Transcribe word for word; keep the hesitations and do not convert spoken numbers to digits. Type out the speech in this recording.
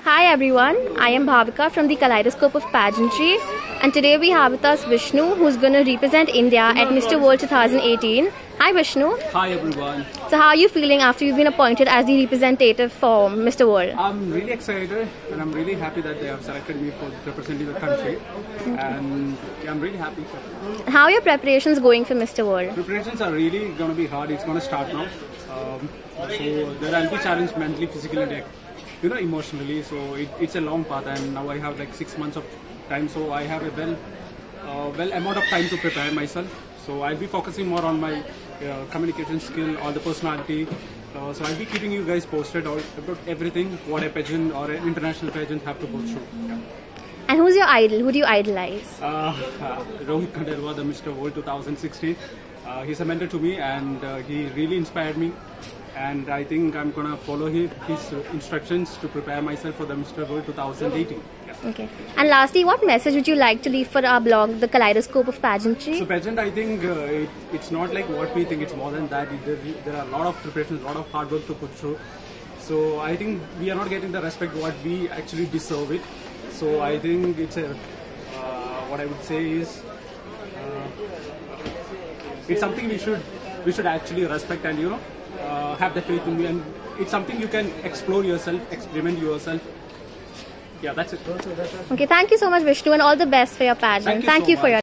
Hi everyone, I am Bhavika from the Kaleidoscope of Pageantry, and today we have with us Vishnu, who's going to represent India at Mister World twenty eighteen. Hi Vishnu. Hi everyone. So how are you feeling after you've been appointed as the representative for Mister World? I'm really excited and I'm really happy that they have selected me for representing the country, and yeah, I'm really happy. How are your preparations going for Mister World? Preparations are really going to be hard. It's going to start now. Um, so there I'll be challenged mentally, physically, and you know, emotionally. So it, it's a long path, and now I have like six months of time. So I have a well, uh, well amount of time to prepare myself. So I'll be focusing more on my uh, communication skill, all the personality. Uh, so I'll be keeping you guys posted all, about everything what a pageant or an international pageant have to go through. Yeah. And who's your idol? Who do you idolize? Uh, uh, Rohit Khandelwal, the Mister World twenty sixteen. Uh, he's a mentor to me, and uh, he really inspired me. And I think I'm gonna follow his, his instructions to prepare myself for the Mister World twenty eighteen. Yeah. Okay. And lastly, what message would you like to leave for our blog, The Kaleidoscope of Pageantry? So pageant, I think uh, it, it's not like what we think. It's more than that. There, there are a lot of preparations, a lot of hard work to put through. So I think we are not getting the respect what we actually deserve it. So I think it's a uh, what I would say is uh, it's something we should we should actually respect, and you know. Uh, have the faith in me, and it's something you can explore yourself, experiment yourself. Yeah, that's it. Okay, thank you so much Vishnu, and all the best for your pageant. Thank you thank so you for much. your